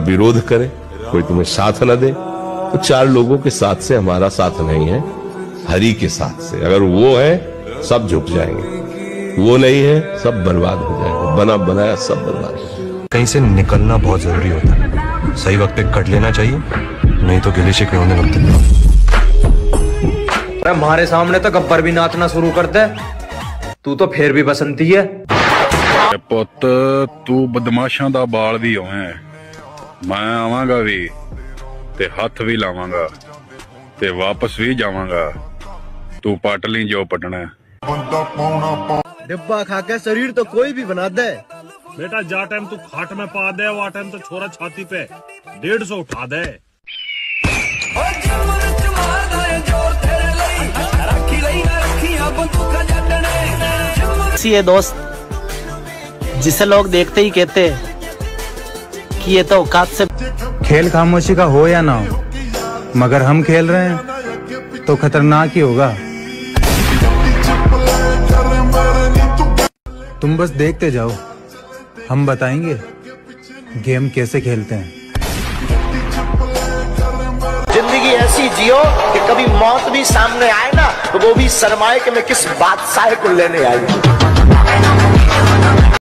विरोध करे, कोई तुम्हें साथ न दे, तो 4 लोगों के साथ से हमारा साथ नहीं है, हरि के साथ से। अगर वो है सब झुक जाएंगे, वो नहीं है सब बर्बाद हो जाएगा, बना बनाया सब बर्बाद हो जाएगा। कहीं से निकलना बहुत जरूरी होता है, सही वक्त पे कट लेना चाहिए, नहीं तो गिले शिकवे होने लगते हैं। हमारे सामने तो गब्बर भी नाचना शुरू कर दे, तू तो फिर भी बसंती है। पुत तू बदमाशां दा बाल भी होवे, मैं आवांगा भी ते हथ भी लावांगा ते वापस भी जावांगा, तू पट ली जो पटना है। डिब्बा खा के शरीर तो कोई भी बना दे बेटा, जा टाइम तू खाट में पा दे, वो टाइम तो छोरा छाती पे 150 उठा दे। ये दोस्त जिसे लोग देखते ही कहते हैं कि ये तो औकात से। खेल खामोशी का हो या ना हो, मगर हम खेल रहे हैं तो खतरनाक ही होगा। तुम बस देखते जाओ, हम बताएंगे गेम कैसे खेलते हैं। जिंदगी ऐसी जियो कि कभी मौत भी सामने आए ना, तो वो भी शर्माए कि मैं किस बादशाह को लेने आई हूँ।